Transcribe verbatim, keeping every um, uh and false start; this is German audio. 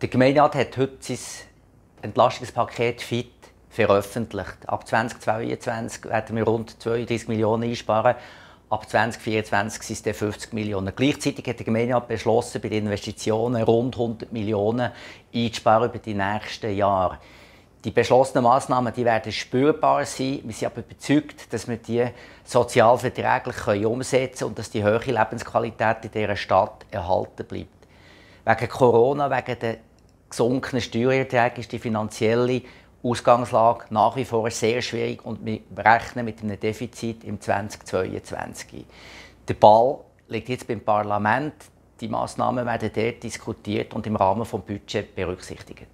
Der Gemeinderat hat heute sein Entlastungspaket F I T veröffentlicht. Ab zweitausendzweiundzwanzig werden wir rund zweiunddreißig Millionen einsparen. Ab zweitausendvierundzwanzig sind es dann fünfzig Millionen. Gleichzeitig hat der Gemeinderat beschlossen, bei den Investitionen rund hundert Millionen einzusparen über die nächsten Jahre. Die beschlossenen Massnahmen die werden spürbar sein. Wir sind aber überzeugt, dass wir die sozial verträglich umsetzen können und dass die hohe Lebensqualität in dieser Stadt erhalten bleibt. Wegen Corona, wegen der gesunkenen Steuererträge ist die finanzielle Ausgangslage nach wie vor sehr schwierig und wir rechnen mit einem Defizit im zweitausendzweiundzwanzig. Der Ball liegt jetzt beim Parlament. Die Massnahmen werden dort diskutiert und im Rahmen des Budgets berücksichtigt.